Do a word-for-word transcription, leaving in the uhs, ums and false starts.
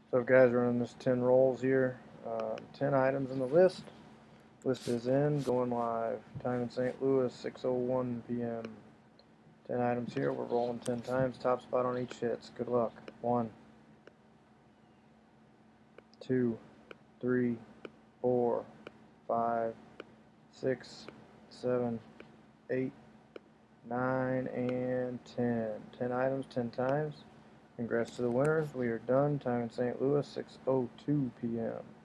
So guys, running this ten rolls here, uh, ten items in the list. List is in, going live. Time in Saint Louis, six oh one p m ten items here, we're rolling ten times, top spot on each hits. Good luck. One, two, three, four, five, six, seven, eight, nine, and ten. ten items, ten times. Congrats to the winners. We are done. Time in Saint Louis, six oh two p m